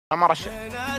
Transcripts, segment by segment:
عمر الشيخ.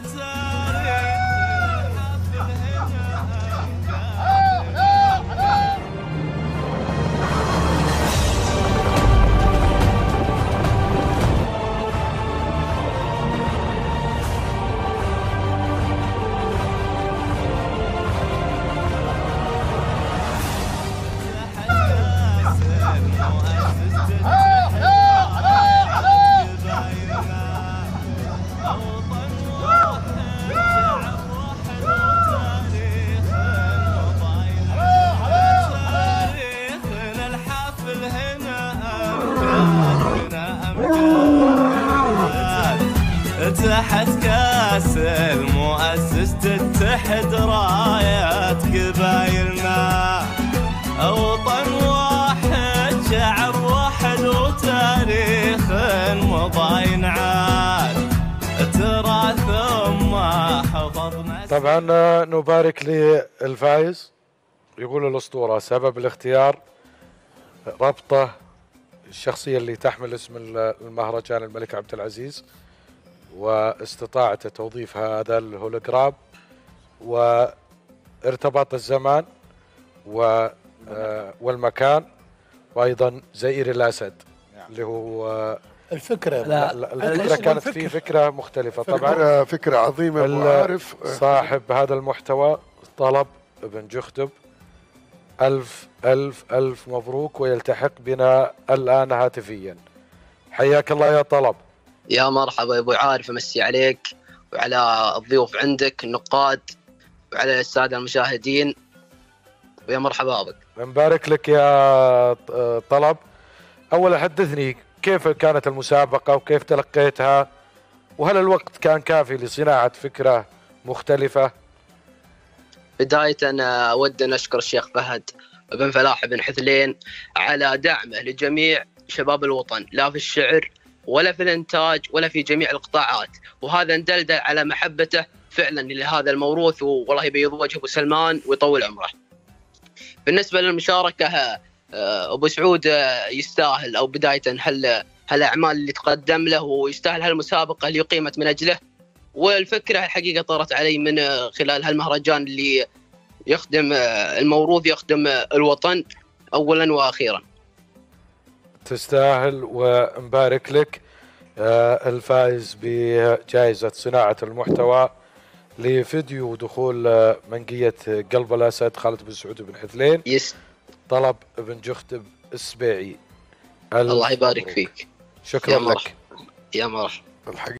تحت كاس المؤسس تتحد رايات قبايلنا، وطن واحد شعب واحد وتاريخ مضى ينعاد تراث ما حفظنا. طبعا نبارك للفايز. يقول الأسطورة سبب الاختيار ربطه الشخصية اللي تحمل اسم المهرجان الملك عبد العزيز، واستطاعته توظيف هذا الهولوجرام وارتباط الزمان والمكان، وايضا زئير الاسد اللي هو الفكرة. الفكرة كانت في فكرة مختلفة. طبعا فكرة عظيمة. وعارف صاحب هذا المحتوى طلب ابن جخدب، ألف ألف ألف مبروك، ويلتحق بنا الآن هاتفيا. حياك الله يا طلب. يا مرحبا يا ابو عارف، امسي عليك وعلى الضيوف عندك النقاد وعلى الساده المشاهدين، ويا مرحبا بك. نبارك لك يا طلب. اولا حدثني كيف كانت المسابقه وكيف تلقيتها، وهل الوقت كان كافي لصناعه فكره مختلفه؟ بدايه اود ان اشكر الشيخ فهد بن فلاح بن حثلين على دعمه لجميع شباب الوطن، لا في الشعر ولا في الانتاج ولا في جميع القطاعات، وهذا ندلدل على محبته فعلا لهذا الموروث، والله يبيض وجه ابو سلمان ويطول عمره. بالنسبه للمشاركه ابو سعود يستاهل، او بدايه هالاعمال اللي تقدم له، ويستاهل هالمسابقه اللي قيمت من اجله، والفكره الحقيقه طرت علي من خلال هالمهرجان اللي يخدم الموروث، يخدم الوطن اولا واخيرا. تستاهل ونبارك لك. الفائز بجائزة صناعة المحتوى لفيديو دخول منقية قلب الأسد خالد بن سعود بن حثلين، طلب ابن جخدب السبيعي. الله يبارك فيك. شكرا لك يا مرحبا.